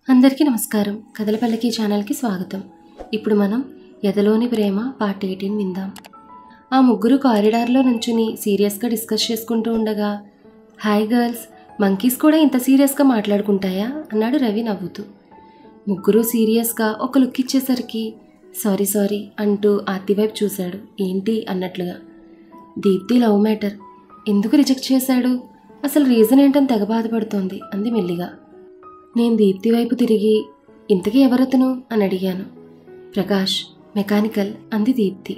అందరికీ నమస్కారం. కథలపల్లకి ఛానల్కి స్వాగతం. ఇప్పుడు మనం ఎదలోని ప్రేమ పార్ట్ 18 విందాం. ఆ ముగ్గురు కారిడార్లో నుంచుని సీరియస్గా డిస్కస్ చేసుకుంటూ ఉండగా, హాయ్ గర్ల్స్, మంకీస్ కూడా ఇంత సీరియస్గా మాట్లాడుకుంటాయా అన్నాడు రవి నవ్వుతూ. ముగ్గురు సీరియస్గా ఒక లుక్ ఇచ్చేసరికి సారీ అంటూ ఆర్తి వైపు చూశాడు. ఏంటి అన్నట్లుగా. దీప్తి లవ్ మ్యాటర్, ఎందుకు రిజెక్ట్ చేశాడు, అసలు రీజన్ ఏంటని తెగ బాధపడుతోంది అంది మెల్లిగా. నేను దీప్తి వైపు తిరిగి ఇంతకీ ఎవరతను అని అడిగాను. ప్రకాష్, మెకానికల్ అంది దీప్తి.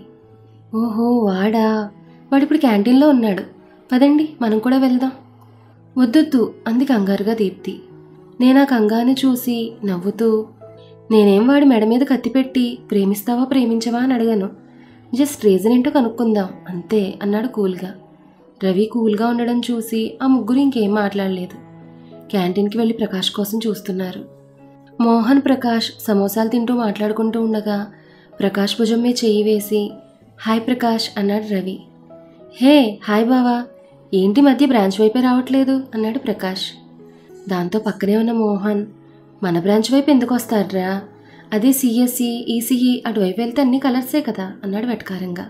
ఓహో వాడా, వాడిప్పుడు క్యాంటీన్లో ఉన్నాడు, పదండి మనం కూడా వెళ్దాం. వద్దొద్దు అంది కంగారుగా దీప్తి. నేను ఆ కంగారుని చూసి నవ్వుతూ, నేనేం వాడి మెడ మీద కత్తిపెట్టి ప్రేమిస్తావా ప్రేమించవా అని అడగను, జస్ట్ రీజన్ ఏంటో కనుక్కుందాం అంతే అన్నాడు కూల్గా. రవి కూల్గా ఉండడం చూసి ఆ ముగ్గురు ఇంకేం మాట్లాడలేదు. క్యాంటీన్కి వెళ్ళి ప్రకాష్ కోసం చూస్తున్నారు. మోహన్, ప్రకాష్ సమోసాలు తింటూ మాట్లాడుకుంటూ ఉండగా ప్రకాష్ భుజం మీద చెయ్యి వేసి హాయ్ ప్రకాష్ అన్నాడు రవి. హే హాయ్ బావా, ఏంటి మధ్య బ్రాంచ్ వైపే రావట్లేదు అన్నాడు ప్రకాష్. దాంతో పక్కనే ఉన్న మోహన్, మన బ్రాంచ్ వైపు ఎందుకు వస్తాడ్రా, అదే సిఎస్సి ఈసీఈ అటువైపు వెళ్తే అన్ని కలర్సే కదా అన్నాడు వెటకారంగా.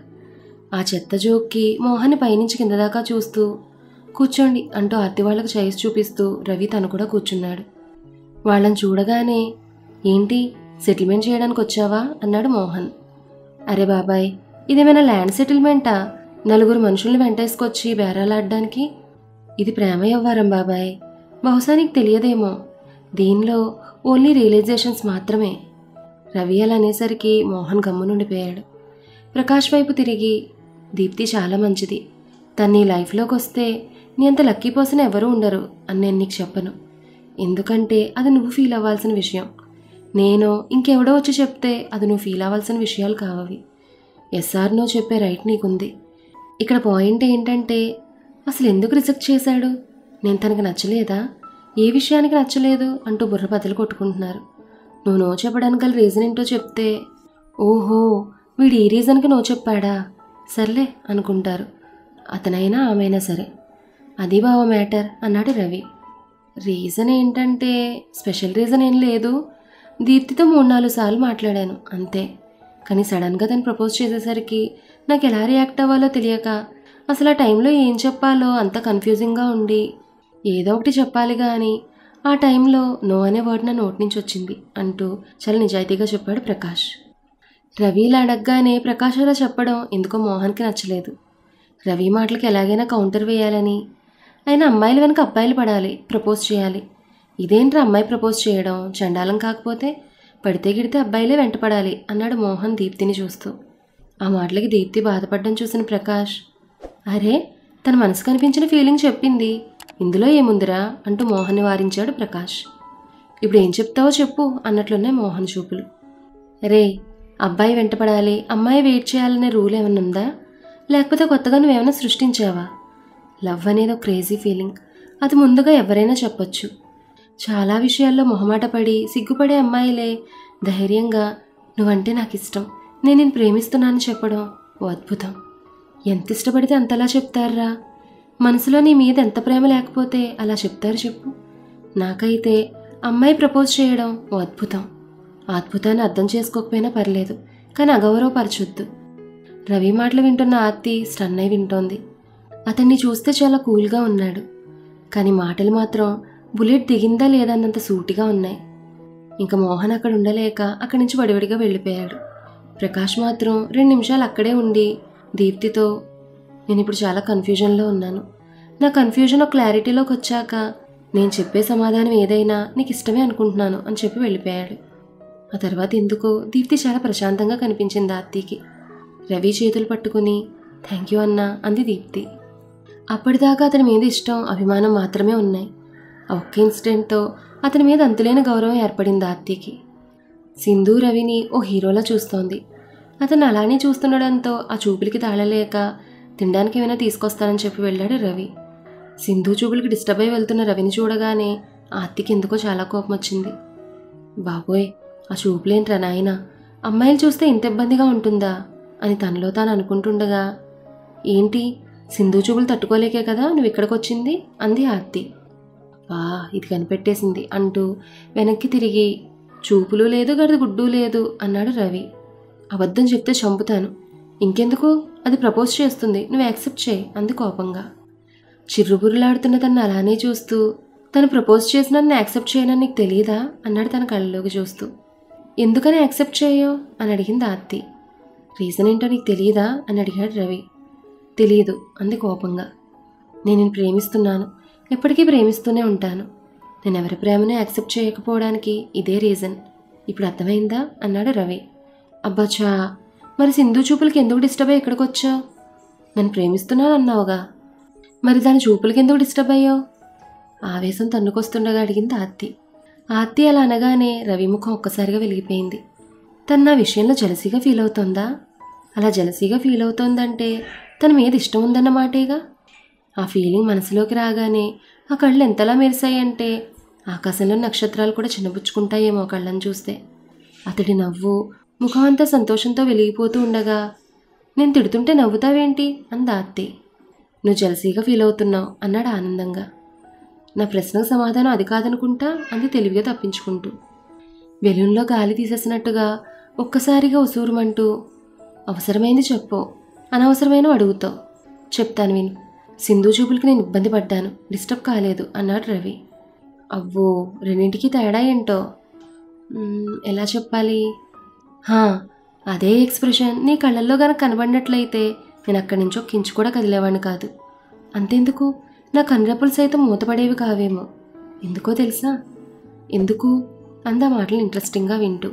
ఆ చెత్త జోక్కి మోహన్ పైనుంచి కింద దాకా చూస్తూ కూర్చోండి అంటూ ఆర్తి వాళ్ళకు చైర్స్ చూపిస్తూ రవి తను కూడా కూర్చున్నాడు. వాళ్ళని చూడగానే ఏంటి సెటిల్మెంట్ చేయడానికి వచ్చావా అన్నాడు మోహన్. అరే బాబాయ్, ఇదేమైనా ల్యాండ్ సెటిల్మెంటా, నలుగురు మనుషుల్ని వెంటేసుకొచ్చి బేరాలాడడానికి? ఇది ప్రేమ వ్యవహారం బాబాయ్, బహుశా నీకు తెలియదేమో, దీనిలో ఓన్లీ రియలైజేషన్స్ మాత్రమే. రవి అలా అనేసరికి మోహన్ గమ్మునుండిపోయాడు. ప్రకాష్ వైపు తిరిగి, దీప్తి చాలా మంచిది, తను నీ లైఫ్లోకి వస్తే నీ అంత లక్కీ పర్సన్ ఎవరూ ఉండరు అని నేను నీకు చెప్పను, ఎందుకంటే అది నువ్వు ఫీల్ అవ్వాల్సిన విషయం. నేను ఇంకెవడో వచ్చి చెప్తే అది నువ్వు ఫీల్ అవ్వాల్సిన విషయాలు కావవి. ఎస్ఆర్ నో చెప్పే రైట్ నీకుంది. ఇక్కడ పాయింట్ ఏంటంటే అసలు ఎందుకు రిజెక్ట్ చేశాడు, నేను తనకు నచ్చలేదా, ఏ విషయానికి నచ్చలేదు అంటూ బుర్ర బద్దలు కొట్టుకుంటున్నారు. నువ్వు నో చెప్పడానికి గల రీజన్ ఏంటో చెప్తే, ఓహో వీడు ఈ రీజన్కి నో చెప్పాడా, సర్లే అనుకుంటారు, అతనైనా ఆమెైనా సరే. అది బావ మ్యాటర్ అన్నాడు రవి. రీజన్ ఏంటంటే స్పెషల్ రీజన్ ఏం లేదు, దీప్తితో 3-4 సార్లు మాట్లాడాను అంతే. కానీ సడన్గా తను ప్రపోజ్ చేసేసరికి నాకు ఎలా రియాక్ట్ అవ్వాలో తెలియక, అసలు ఆ టైంలో ఏం చెప్పాలో అంత కన్ఫ్యూజింగ్గా ఉండి, ఏదో ఒకటి చెప్పాలిగా అని ఆ టైంలో నో అనే వర్డ్ నా నోటి నుంచి వచ్చింది అంటూ చాలా నిజాయితీగా చెప్పాడు ప్రకాష్. రవి ఇలా అడగగానే ప్రకాష్ అలా చెప్పడం ఎందుకో మోహన్కి నచ్చలేదు. రవి మాటలకి ఎలాగైనా కౌంటర్ వేయాలని, అయినా అమ్మాయిల వెనక అబ్బాయిలు పడాలి, ప్రపోజ్ చేయాలి, ఇదేంట్రా అమ్మాయి ప్రపోజ్ చేయడం, చండాలం కాకపోతే, పడితే గిడితే అబ్బాయిలే వెంటపడాలి అన్నాడు మోహన్ దీప్తిని చూస్తూ. ఆ మాటలకి దీప్తి బాధపడడం చూసిన ప్రకాష్, అరే తన మనసు కనిపించిన ఫీలింగ్ చెప్పింది, ఇందులో ఏముందిరా అంటూ మోహన్ని వారించాడు ప్రకాష్. ఇప్పుడు ఏం చెప్తావో చెప్పు అన్నట్లున్నాయి మోహన్ చూపులు. రే, అబ్బాయి వెంటపడాలి అమ్మాయి వెయిట్ చేయాలనే రూల్ ఏమన్నా ఉందా, లేకపోతే కొత్తగా నువ్వేమైనా సృష్టించావా? లవ్ అనేది ఒక క్రేజీ ఫీలింగ్, అది ముందుగా ఎవరైనా చెప్పొచ్చు. చాలా విషయాల్లో మొహమాట పడి సిగ్గుపడే అమ్మాయిలే ధైర్యంగా నువ్వంటే నాకు ఇష్టం, నేను నిన్ను ప్రేమిస్తున్నానని చెప్పడం ఓ అద్భుతం. ఎంత ఇష్టపడితే అంతలా చెప్తారా, మనసులో నీ మీద ఎంత ప్రేమ లేకపోతే అలా చెప్తారు చెప్పు. నాకైతే అమ్మాయి ప్రపోజ్ చేయడం ఓ అద్భుతం. ఆ అద్భుతాన్ని అర్థం చేసుకోకపోయినా పర్లేదు, కానీ అగౌరవపరచొద్దు. రవి మాటలు వింటున్న ఆర్తి స్టన్ అయి వింటోంది. అతన్ని చూస్తే చాలా కూల్గా ఉన్నాడు, కానీ మాటలు మాత్రం బుల్లెట్ దిగిందా లేదన్నంత సూటిగా ఉన్నాయి. ఇంకా మోహన్ అక్కడ ఉండలేక అక్కడి నుంచి వడివడిగా వెళ్ళిపోయాడు. ప్రకాష్ మాత్రం 2 నిమిషాలు అక్కడే ఉండి దీప్తితో, నేను ఇప్పుడు చాలా కన్ఫ్యూజన్లో ఉన్నాను, నా కన్ఫ్యూజన్ ఒక క్లారిటీలోకి వచ్చాక నేను చెప్పే సమాధానం ఏదైనా నీకు ఇష్టమే అనుకుంటున్నాను అని చెప్పి వెళ్ళిపోయాడు. ఆ తర్వాత ఎందుకో దీప్తి చాలా ప్రశాంతంగా కనిపించింది ఆర్తికి. రవి చేతులు పట్టుకుని థ్యాంక్ యూ అన్నా అంది దీప్తి. అప్పటిదాకా అతని మీద ఇష్టం, అభిమానం మాత్రమే ఉన్నాయి. ఆ ఒక్క ఇన్సిడెంట్తో అతని మీద అంతులేని గౌరవం ఏర్పడింది ఆర్తికి. సింధు రవిని ఓ హీరోలా చూస్తోంది. అతను అలానే చూస్తుండడంతో ఆ చూపులకి తాళలేక తినడానికి ఏమైనా తీసుకొస్తానని చెప్పి వెళ్ళాడు రవి. సింధు చూపులకి డిస్టర్బ్ అయి వెళ్తున్న రవిని చూడగానే ఆర్తికి ఎందుకో చాలా కోపం వచ్చింది. బాబోయ్, ఆ చూపులేంట్రా నాయనా, అమ్మాయిలు చూస్తే ఇంత ఇబ్బందిగా ఉంటుందా అని తనలో తాను అనుకుంటుండగా, ఏంటి సింధు చూపులు తట్టుకోలేకే కదా నువ్వు ఇక్కడికి వచ్చింది అంది ఆర్తి. వా ఇది కనిపెట్టేసింది అంటూ వెనక్కి తిరిగి చూపులు లేదు గడిది గుడ్డు లేదు అన్నాడు రవి. అబద్ధం చెప్తే చంపుతాను. ఇంకెందుకు, అది ప్రపోజ్ చేస్తుంది, నువ్వు యాక్సెప్ట్ చేయి అంది కోపంగా. చిర్రుబుర్రులాడుతున్న తను అలానే చూస్తూ, తను ప్రపోజ్ చేసిన నన్ను యాక్సెప్ట్ చేయనని నీకు తెలియదా అన్నాడు తన కళ్ళలోకి చూస్తూ. ఎందుకని యాక్సెప్ట్ చేయో అని అడిగింది ఆర్తి. రీజన్ ఏంటో నీకు తెలియదా అని అడిగాడు రవి. తెలియదు అంది కోపంగా. నేను నిన్ను ప్రేమిస్తున్నాను, ఎప్పటికీ ప్రేమిస్తూనే ఉంటాను. నేను ఎవరి ప్రేమను యాక్సెప్ట్ చేయకపోవడానికి ఇదే రీజన్. ఇప్పుడు అర్థమైందా అన్నాడు రవి. అబ్బాచా, మరి సింధు చూపులకి ఎందుకు డిస్టర్బ్ అయ్యి ఇక్కడికి వచ్చావు? నన్ను ప్రేమిస్తున్నాను అన్నావుగా, మరి దాని చూపులకి ఎందుకు డిస్టర్బ్ అయ్యావు? ఆవేశం తన్నుకొస్తుండగా అడిగింది ఆర్తి. ఆర్తి అలా అనగానే రవి ముఖం ఒక్కసారిగా వెలిగిపోయింది. తను నా విషయంలో జలసీగా ఫీల్ అవుతోందా? అలా జలసీగా ఫీల్ అవుతోందంటే తన మీద ఇష్టం ఉందన్నమాటేగా. ఆ ఫీలింగ్ మనసులోకి రాగానే ఆ కళ్ళు ఎంతలా మెరిశాయంటే ఆకాశంలో నక్షత్రాలు కూడా చిన్నబుచ్చుకుంటాయేమో కళ్ళని చూస్తే. అతడి నవ్వు ముఖం అంతా సంతోషంతో వెలిగిపోతూ ఉండగా, నేను తిడుతుంటే నవ్వుతావేంటి అంది ఆర్తి. నువ్వు జలసీగా ఫీల్ అవుతున్నావు అన్నాడు ఆనందంగా. నా ప్రశ్నకు సమాధానం అది కాదనుకుంటా అంది తెలివిగా తప్పించుకుంటూ. బెలూన్లో గాలి తీసేసినట్టుగా ఒక్కసారిగా ఉసూరుమంటూ, అవసరమైంది చెప్పు, అనవసరమైన అడుగుతావు. చెప్తాను విను. సింధు చూపులకి నేను ఇబ్బంది పడ్డాను, డిస్టర్బ్ కాలేదు అన్నాడు రవి. అవ్వో, రెండింటికి తేడా ఏంటో. ఎలా చెప్పాలి? అదే ఎక్స్ప్రెషన్ నీ కళ్ళల్లో గనక కనబడినట్లయితే నేను అక్కడి నుంచి ఒక ఇంచు కూడా కదిలేవాడిని కాదు. అంతెందుకు, నా కనురెప్పలు సైతం మూతపడేవి కావేమో. ఎందుకో తెలుసా? ఎందుకు అందా మాటలు ఇంట్రెస్టింగ్గా వింటూ.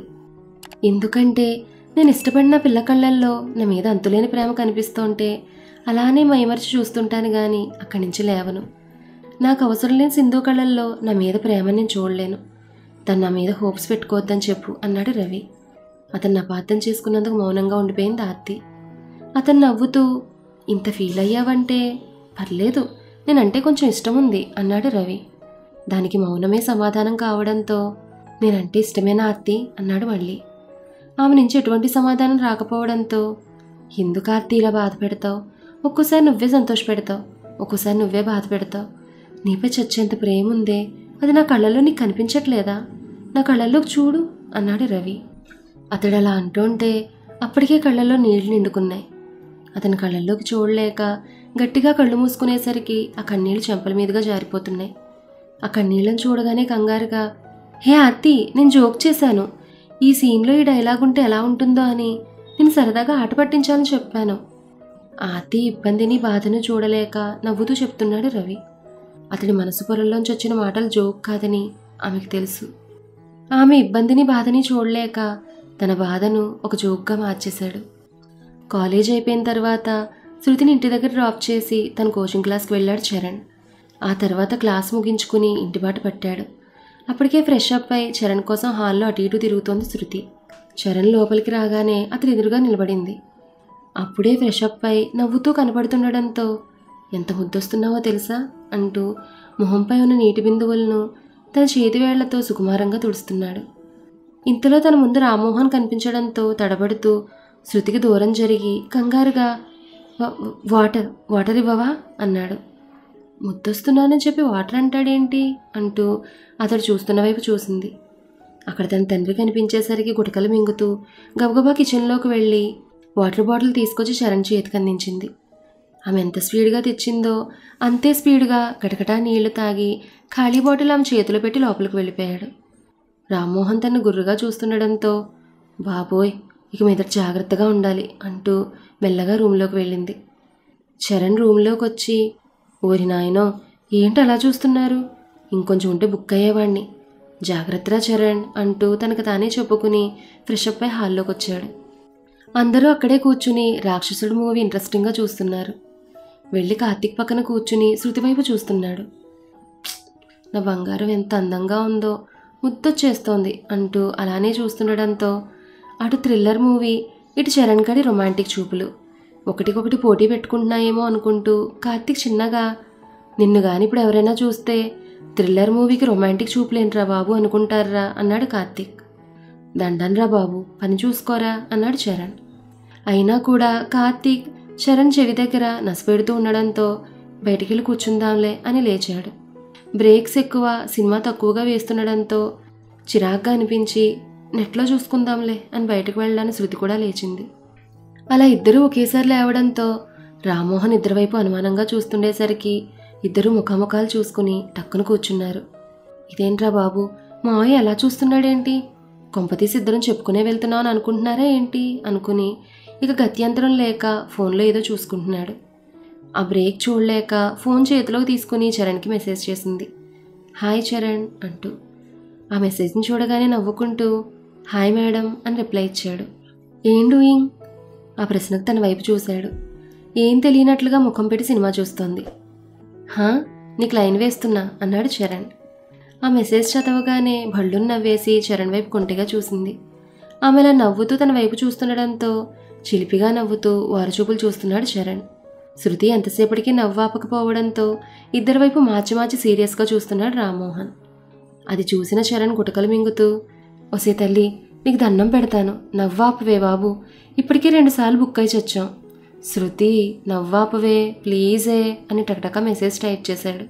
ఎందుకంటే నేను ఇష్టపడిన పిల్ల కళ్ళల్లో నా మీద అంతులేని ప్రేమ కనిపిస్తుంటే అలానే మైమర్చి చూస్తుంటాను కానీ అక్కడి నుంచి లేవను. నాకు అవసరం లేని సింధు కళ్ళల్లో నా మీద ప్రేమని నేను చూడలేను. తను నా మీద హోప్స్ పెట్టుకోవద్దని చెప్పు అన్నాడు రవి. అతన్ని అపార్థం చేసుకున్నందుకు మౌనంగా ఉండిపోయింది ఆర్తి. అతను నవ్వుతూ, ఇంత ఫీల్ అయ్యావంటే పర్లేదు, నేనంటే కొంచెం ఇష్టం ఉంది అన్నాడు రవి. దానికి మౌనమే సమాధానం కావడంతో, నేనంటే ఇష్టమేనా ఆర్తి అన్నాడు మళ్ళీ. ఆమె నుంచి ఎటువంటి సమాధానం రాకపోవడంతో, ఎందుకు ఆర్తి ఇలా బాధ పెడతావు? ఒక్కోసారి నువ్వే సంతోష పెడతావు, ఒక్కోసారి నువ్వే బాధ పెడతావు. నీపై చచ్చేంత ప్రేమ ఉందే, అది నా కళ్ళల్లో నీకు కనిపించట్లేదా? నా కళ్ళల్లోకి చూడు అన్నాడు రవి. అతడు అలా అంటుంటే అప్పటికే కళ్ళల్లో నీళ్లు నిండుకున్నాయి. అతని కళ్ళల్లోకి చూడలేక గట్టిగా కళ్ళు మూసుకునేసరికి ఆ కన్నీళ్లు చెంపల మీదుగా జారిపోతున్నాయి. ఆ కన్నీళ్లను చూడగానే కంగారుగా, హే ఆర్తి, నేను జోక్ చేశాను. ఈ సీన్లో ఈ డైలాగ్ ఉంటే ఎలా ఉంటుందో అని నేను సరదాగా ఆట పట్టించాలని చెప్పాను. ఆర్తి ఇబ్బందిని బాధను చూడలేక నవ్వుతూ చెప్తున్నాడు రవి. అతడి మనసు పొరల్లోంచి వచ్చిన మాటలు జోక్ కాదని ఆమెకు తెలుసు. ఆమె ఇబ్బందిని బాధని చూడలేక తన బాధను ఒక జోక్గా మార్చేశాడు. కాలేజ్ అయిపోయిన తర్వాత శృతిని ఇంటి దగ్గర డ్రాప్ చేసి తన కోచింగ్ క్లాస్కి వెళ్ళాడు చరణ్. ఆ తర్వాత క్లాస్ ముగించుకుని ఇంటిబాట పట్టాడు. అప్పటికే ఫ్రెష్ అప్ అయి చరణ్ కోసం హాల్లో అటు ఇటు తిరుగుతోంది శృతి. చరణ్ లోపలికి రాగానే అతని ఎదురుగా నిలబడింది. అప్పుడే ఫ్రెష్ అప్ అయి నవ్వుతూ కనపడుతుండడంతో, ఎంత ముద్దొస్తున్నావో తెలుసా అంటూ మొహంపై ఉన్న నీటి బిందువులను తన చేతి వేళ్లతో సుకుమారంగా తుడుస్తున్నాడు. ఇంతలో తన ముందు రామ్మోహన్ కనిపించడంతో తడబడుతూ శృతికి దూరం జరిగి కంగారుగా, వాటర్ ఇవ్వవా అన్నాడు. ముద్దొస్తున్నానని చెప్పి వాటర్ అంటాడేంటి అంటూ అతడు చూస్తున్న వైపు చూసింది. అక్కడ తన తండ్రి కనిపించేసరికి గుటకలు మింగుతూ గబగబా కిచెన్లోకి వెళ్ళి వాటర్ బాటిల్ తీసుకొచ్చి చరణ్ చేతికి అందించింది. ఆమె ఎంత స్పీడ్గా తెచ్చిందో అంతే స్పీడ్గా గటగటా నీళ్లు తాగి ఖాళీ బాటిల్ ఆమె చేతిలో పెట్టి లోపలికి వెళ్ళిపోయాడు. రామ్మోహన్ తను గుర్రుగా చూస్తుండడంతో, బాబోయ్, ఇక మీద జాగ్రత్తగా ఉండాలి అంటూ మెల్లగా రూమ్లోకి వెళ్ళింది. చరణ్ రూమ్లోకి వచ్చి, ఓరి నాయనో, ఏంటి అలా చూస్తున్నారు? ఇంకొంచెం ఉంటే బుక్ అయ్యేవాణ్ణి. జాగ్రత్తరా చరణ్ అంటూ తనకు తానే చెప్పుకుని ఫ్రెష్ అప్ అయి హాల్లోకి వచ్చాడు. అందరూ అక్కడే కూర్చుని రాక్షసుడు మూవీ ఇంట్రెస్టింగ్గా చూస్తున్నారు. వెళ్ళి కార్తీక్ పక్కన కూర్చుని శృతి వైపు చూస్తున్నాడు. నా బంగారం ఎంత అందంగా ఉందో, ముద్దొచ్చేస్తోంది అంటూ అలానే చూస్తుండడంతో అటు థ్రిల్లర్ మూవీ, ఇటు చరణ్ గడి రొమాంటిక్ చూపులు ఒకటికొకటి పోటీ పెట్టుకుంటున్నాయేమో అనుకుంటూ కార్తీక్ చిన్నగా, నిన్ను గాని ఇప్పుడు ఎవరైనా చూస్తే థ్రిల్లర్ మూవీకి రొమాంటిక్ చూపులేంట్రా బాబు అనుకుంటారా అన్నాడు కార్తీక్. దండన్రా బాబు, పని చూసుకోరా అన్నాడు చరణ్. అయినా కూడా కార్తీక్ చరణ్ చెవి దగ్గర నసపెడుతూ ఉండడంతో బయటికెళ్ళి కూర్చుందాంలే అని లేచాడు. బ్రేక్స్ ఎక్కువ, సినిమా తక్కువగా వేస్తుండడంతో చిరాగ్గా అనిపించి నెట్లో చూసుకుందాంలే అని బయటకు వెళ్ళడానికి శృతి కూడా లేచింది. అలా ఇద్దరూ ఒకేసారి లేవడంతో రామ్మోహన్ ఇద్దరి వైపు అనుమానంగా చూస్తుండేసరికి ఇద్దరూ ముఖాముఖాలు చూసుకుని టక్కున కూర్చున్నారు. ఇదేంట్రా బాబు, మావయ్య ఎలా చూస్తున్నాడేంటి, కొంపతీసి ఇద్దరం చెప్పుకునే వెళ్తున్నావు అని అనుకుంటున్నారా ఏంటి అనుకుని ఇక గత్యంతరం లేక ఫోన్లో ఏదో చూసుకుంటున్నాడు. ఆ బ్రేక్ చూడలేక ఫోన్ చేతిలోకి తీసుకుని చరణ్కి మెసేజ్ చేసింది. హాయ్ చరణ్ అంటూ. ఆ మెసేజ్ని చూడగానే నవ్వుకుంటూ హాయ్ మేడం అని రిప్లై ఇచ్చాడు. ఏం డూయింగ్? ఆ ప్రశ్నకు తన వైపు చూశాడు. ఏం తెలియనట్లుగా ముఖం పెట్టి సినిమా చూస్తోంది. హా, నీకు లైన్ వేస్తున్నా అన్నాడు చరణ్. ఆ మెసేజ్ చదవగానే భళ్ళును నవ్వేసి చరణ్ వైపు కొంటిగా చూసింది. ఆమె అలా నవ్వుతూ తన వైపు చూస్తుండడంతో చిలిపిగా నవ్వుతూ వారచూపులు చూస్తున్నాడు చరణ్. శృతి ఎంతసేపటికి నవ్వాపకపోవడంతో ఇద్దరి వైపు మార్చి మార్చి సీరియస్గా చూస్తున్నాడు రామ్మోహన్. అది చూసిన చరణ్ గుటకలు మింగుతూ, ఒసే తల్లి నీకు దండం పెడతాను, నవ్వాపవే బాబు, ఇప్పటికే 2 సార్లు బుక్ అయి చచ్చాం. శృతి నవ్వాపవే ప్లీజే అని టకటక మెసేజ్ టైప్ చేశాడు.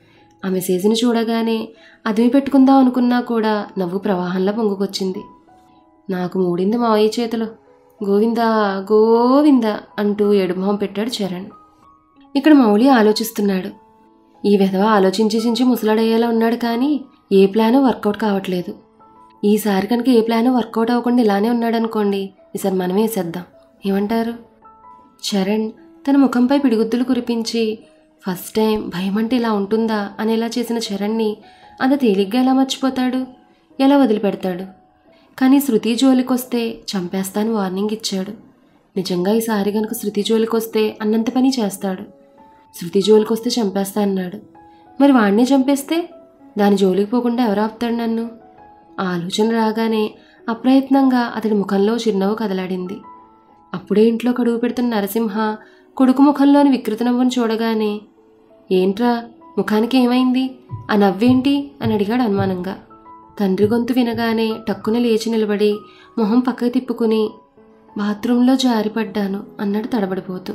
ఆ మెసేజ్ని చూడగానే అదిమి పెట్టుకుందాం అనుకున్నా కూడా నవ్వు ప్రవాహంలో పొంగుకొచ్చింది. నాకు మూడింది మావయ్య చేతిలో, గోవిందా గోవిందా అంటూ ఏడుమొహం పెట్టాడు చరణ్. ఇక్కడ మౌలి ఆలోచిస్తున్నాడు. ఈ విధవ ఆలోచించి ముసలాడయ్యేలా ఉన్నాడు కానీ ఏ ప్లాను వర్కౌట్ కావట్లేదు. ఈసారి కనుక ఏ ప్లాను వర్కౌట్ అవ్వకుండా ఇలానే ఉన్నాడనుకోండి, ఈసారి మనమే వేసేద్దాం, ఏమంటారు? చరణ్ తన ముఖంపై పిడిగుద్దులు కురిపించి ఫస్ట్ టైం భయం అంటే ఇలా ఉంటుందా అనేలా చేసిన చరణ్ని అంత తేలిగ్గా ఎలా మర్చిపోతాడు, ఎలా వదిలిపెడతాడు? కానీ శృతి జోలికొస్తే చంపేస్తాను వార్నింగ్ ఇచ్చాడు. నిజంగా ఈసారి కనుక శృతి జోలికొస్తే అన్నంత పని చేస్తాడు. శృతి జోలికొస్తే చంపేస్తా అన్నాడు. మరి వాడినే చంపేస్తే దాని జోలికి పోకుండా ఎవరు ఆపుతాడు నన్ను? ఆ ఆలోచన రాగానే అప్రయత్నంగా అతడి ముఖంలో చిరునవ్వు కదలాడింది. అప్పుడే ఇంట్లో కడుగు పెడుతున్న నరసింహ కొడుకు ముఖంలోని వికృత నవ్వును చూడగానే ఏంట్రా ముఖానికి ఏమైంది, ఆ నవ్వేంటి అని అడిగాడు అనుమానంగా. తండ్రి గొంతు వినగానే టక్కున లేచి నిలబడి మొహం పక్కకి తిప్పుకుని బాత్రూంలో జారిపడ్డాను అన్నాడు తడబడిపోతూ.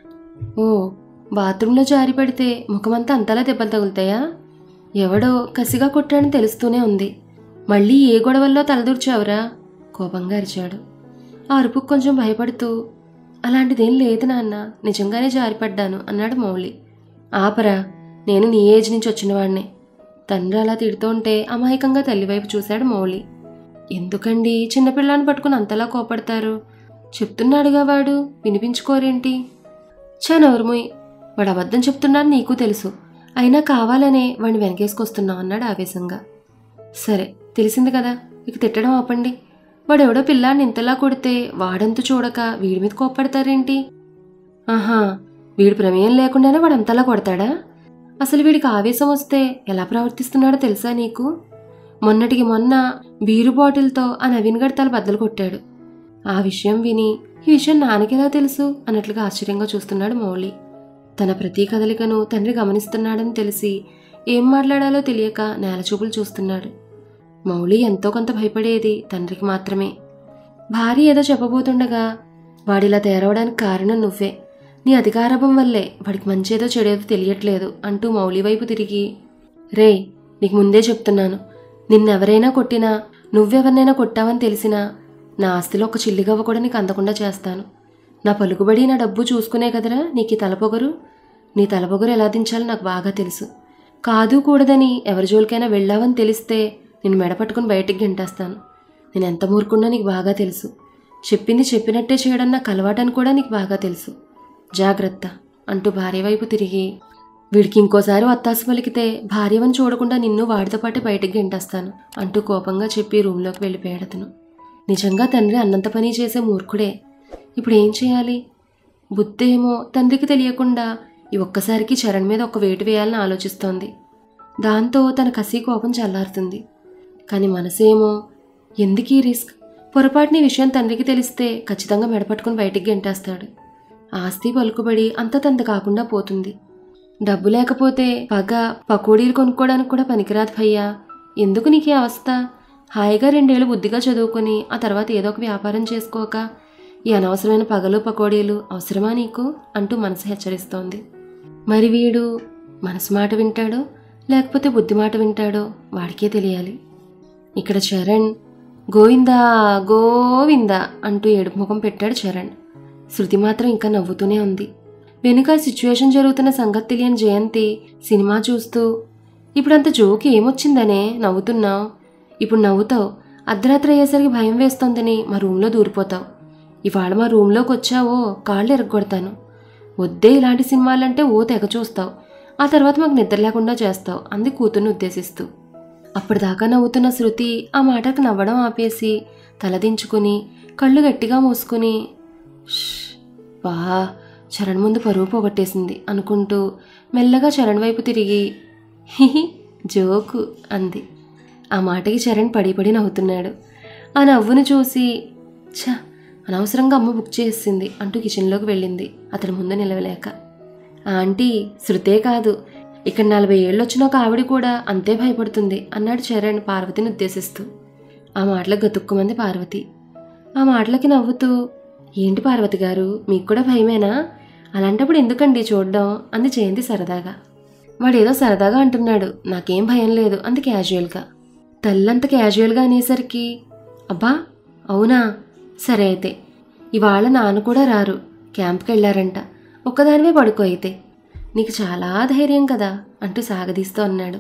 ఓ, బాత్రూంలో జారిపడితే ముఖమంతా అంతలా దెబ్బలు తగులుతాయా? ఎవడో కసిగా కొట్టాడని తెలుస్తూనే ఉంది, మళ్ళీ ఏ గొడవల్లో తలదూర్చావురా కోపంగా అరిచాడు. ఆ అరుపుకు కొంచెం భయపడుతూ అలాంటిదేం లేదు నాన్న, నిజంగానే జారిపడ్డాను అన్నాడు మౌలి. ఆపరా, నేను నీ ఏజ్ నుంచి వచ్చినవాడినే. తండ్రి అలా తిడుతుంటే అమాయకంగా తల్లివైపు చూశాడు మౌలి. ఎందుకండి చిన్నపిల్లాన్ని పట్టుకుని అంతలా కోపడతారు? చెప్తున్నాడుగా వాడు, వినిపించుకోరేంటి? నోరుమోయ్, వాడు అబద్ధం చెప్తున్నాను నీకు తెలుసు, అయినా కావాలనే వాడిని వెనకేసుకొస్తున్నావు అన్నాడు ఆవేశంగా. సరే తెలిసింది కదా, ఇక తిట్టడం ఆపండి. వాడెవడో పిల్లాన్ని ఇంతలా కొడితే వాడంతు చూడక వీడి మీద కోప్పడతారేంటి? ఆహా, వీడి ప్రమేయం లేకుండానే వాడు అంతలా కొడతాడా? అసలు వీడికి ఆవేశం వస్తే ఎలా ప్రవర్తిస్తున్నాడో తెలుసా నీకు? మొన్నటికి మొన్న బీరు బాటిల్తో ఆ నవీన్ గడి తల బద్దలు కొట్టాడు. ఆ విషయం విని ఈ విషయం నాన్నకెలా తెలుసు అన్నట్లుగా ఆశ్చర్యంగా చూస్తున్నాడు మౌలి. తన ప్రతి కదలికను తండ్రి గమనిస్తున్నాడని తెలిసి ఏం మాట్లాడాలో తెలియక నేలచూపులు చూస్తున్నాడు. మౌలి ఎంతో కొంత భయపడేది తండ్రికి మాత్రమే. భార్య ఏదో చెప్పబోతుండగా వాడిలా తయారవడానికి కారణం నువ్వే, నీ అధికారభం వల్లే వాడికి మంచేదో చెడేదో తెలియట్లేదు అంటూ మౌలి వైపు తిరిగి, రే నీకు ముందే చెప్తున్నాను, నిన్నెవరైనా కొట్టినా నువ్వెవరినైనా కొట్టావని తెలిసినా నా ఆస్తిలో ఒక చిల్లిగవ్వ కూడా నీకు అందకుండా చేస్తాను. నా పలుకుబడి నా డబ్బు చూసుకునే కదరా నీకు తలపొగరు. నీ తలపొగరు ఎలా దించాలో నాకు బాగా తెలుసు. కాదు కూడదని ఎవరి జోలికైనా వెళ్ళావని తెలిస్తే నేను మెడపట్టుకుని బయటికి గెంటేస్తాను. నేను ఎంత మూర్ఖున్నా నీకు బాగా తెలుసు. చెప్పింది చెప్పినట్టే చేయడం నాకు అలవాటని కూడా నీకు బాగా తెలుసు. జాగ్రత్త అంటూ భార్య వైపు తిరిగి, వీడికి ఇంకోసారి వత్తాసు పలికితే భార్యవని చూడకుండా నిన్ను వాడితో పాటే బయటికి గెంటేస్తాను అంటూ కోపంగా చెప్పి రూమ్లోకి వెళ్ళిపోయాడు అతను. నిజంగా తండ్రి అన్నంత పని చేసే మూర్ఖుడే. ఇప్పుడు ఏం చేయాలి? బుద్ధేమో తండ్రికి తెలియకుండా ఈ ఒక్కసారికి చరణ్ మీద ఒక వేటు వేయాలని ఆలోచిస్తోంది. దాంతో తన కసి కోపం చల్లారుతుంది. కానీ మనసేమో ఎందుకు ఈ రిస్క్, పొరపాటుని విషయం తండ్రికి తెలిస్తే ఖచ్చితంగా మెడపట్టుకుని బయటికి గెంటేస్తాడు. ఆస్తి పలుకుబడి అంత తంత కాకుండా పోతుంది. డబ్బు లేకపోతే పగ పకోడీలు కొనుక్కోవడానికి కూడా పనికిరాదు భయ్యా. ఎందుకు నీకు ఈ అవస్థ? హాయిగా 2 ఏళ్ళు బుద్ధిగా చదువుకొని ఆ తర్వాత ఏదో ఒక వ్యాపారం చేసుకోక ఈ అనవసరమైన పగలు పకోడీలు అవసరమా నీకు అంటూ మనసు హెచ్చరిస్తోంది. మరి వీడు మనసు మాట వింటాడో లేకపోతే బుద్ధి మాట వింటాడో వాడికే తెలియాలి. ఇక్కడ చరణ్ గోవిందా గోవిందా అంటూ ఏడుపు ముఖం పెట్టాడు చరణ్. శృతి మాత్రం ఇంకా నవ్వుతూనే ఉంది. వెనుక సిచ్యువేషన్ జరుగుతున్న సంగతి తెలియని జయంతి సినిమా చూస్తూ, ఇప్పుడంత జోకి ఏమొచ్చిందనే నవ్వుతున్నావు? ఇప్పుడు నవ్వుతావు, అర్ధరాత్రి అయ్యేసరికి భయం వేస్తోందని మా రూమ్లో దూరిపోతావు. ఇవాళ మా రూమ్లోకి వచ్చావో కాళ్ళు ఎరగొడతాను. వద్దే ఇలాంటి సినిమాలంటే ఓ తెగ చూస్తావు, ఆ తర్వాత మాకు నిద్ర లేకుండా చేస్తావు అంది కూతుర్ని ఉద్దేశిస్తూ. అప్పటిదాకా నవ్వుతున్న శృతి ఆ మాటకు నవ్వడం ఆపేసి తలదించుకుని కళ్ళు గట్టిగా మూసుకుని బా చరణ్ ముందు పరువు పోగొట్టేసింది అనుకుంటూ మెల్లగా చరణ్ వైపు తిరిగి హిహి జోకు అంది. ఆ మాటకి చరణ్ పడి నవ్వుతున్నాడు. ఆ నవ్వును చూసి ఛ అనవసరంగా అమ్మ బుక్ చేసింది అంటూ కిచెన్లోకి వెళ్ళింది అతని ముందు నిలవలేక. ఆంటీ శృతే కాదు, ఇక్కడ 40 ఏళ్ళు వచ్చిన ఒక ఆవిడ కూడా అంతే భయపడుతుంది అన్నాడు చరణ్ పార్వతిని ఉద్దేశిస్తూ. ఆ మాటలకు గతుక్కుమంది పార్వతి. ఆ మాటలకి నవ్వుతూ, ఏంటి పార్వతి గారు మీకు కూడా భయమేనా? అలాంటప్పుడు ఎందుకండి చూడడం అంది జయంతి సరదాగా. వాడేదో సరదాగా అంటున్నాడు, నాకేం భయం లేదు అంది క్యాజువల్గా. తల్లంత క్యాజువల్గా అనేసరికి అబ్బా అవునా, సరే అయితే ఇవాళ నాన్న కూడా రారు, క్యాంప్కి వెళ్ళారంట, ఒక్కదానివే పడుకో అయితే, నీకు చాలా ధైర్యం కదా అంటూ సాగదీస్తూ అన్నాడు.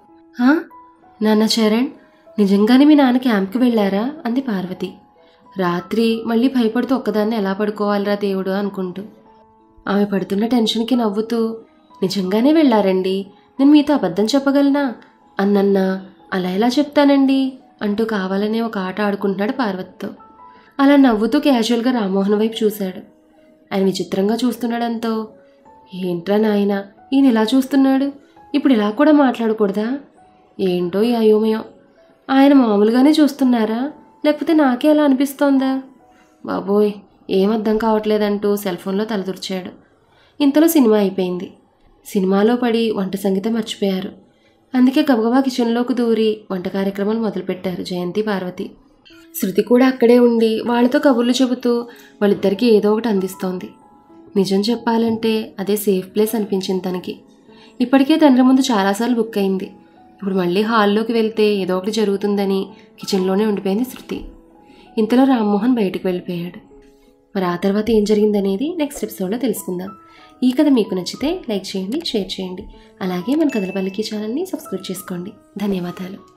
నాన్న చరణ్ నిజంగానే మీ నాన్న క్యాంప్కి వెళ్ళారా అంది పార్వతి. రాత్రి మళ్ళీ భయపడుతూ ఒక్కదాన్ని ఎలా పడుకోవాలిరా దేవుడు అనుకుంటూ. ఆమె పడుతున్న టెన్షన్కి నవ్వుతూ, నిజంగానే వెళ్ళారండి, నేను మీతో అబద్ధం చెప్పగలనా? అన్నన్నా అలా ఎలా చెప్తానండి అంటూ కావాలనే ఒక ఆట ఆడుకుంటున్నాడు పార్వతితో. అలా నవ్వుతూ క్యాజువల్గా రామ్మోహన్ వైపు చూశాడు. ఆయన విచిత్రంగా చూస్తుండడంతో, ఏంట్రా నాయన ఈయన ఇలా చూస్తున్నాడు, ఇప్పుడు ఇలా కూడా మాట్లాడకూడదా? ఏంటో ఈ అయోమయం, ఆయన మామూలుగానే చూస్తున్నారా లేకపోతే నాకే అలా అనిపిస్తోందా? బాబోయ్ ఏం అర్థం కావట్లేదంటూ సెల్ ఫోన్లో తలదూర్చాడు. ఇంతలో సినిమా అయిపోయింది. సినిమాలో పడి వంట సంగీతం మర్చిపోయారు. అందుకే గబగబా కిచెన్లోకి దూరి వంట కార్యక్రమాలు మొదలుపెట్టారు జయంతి పార్వతి. శృతి కూడా అక్కడే ఉండి వాళ్ళతో కబుర్లు చెబుతూ వాళ్ళిద్దరికీ ఏదో ఒకటి అందిస్తోంది. నిజం చెప్పాలంటే అదే సేఫ్ ప్లేస్ అనిపించింది తనకి. ఇప్పటికే తండ్రి ముందు చాలాసార్లు బుక్ అయింది. ఇప్పుడు మళ్ళీ హాల్లోకి వెళ్తే ఏదో ఒకటి జరుగుతుందని కిచెన్లోనే ఉండిపోయింది శృతి. ఇంతలో రామ్మోహన్ బయటికి వెళ్ళిపోయాడు. మరి ఆ తర్వాత ఏం జరిగిందనేది నెక్స్ట్ ఎపిసోడ్లో తెలుసుకుందాం. ఈ కథ మీకు నచ్చితే లైక్ చేయండి, షేర్ చేయండి. అలాగే మన కథల పల్లికి ఛానల్ని సబ్స్క్రైబ్ చేసుకోండి. ధన్యవాదాలు.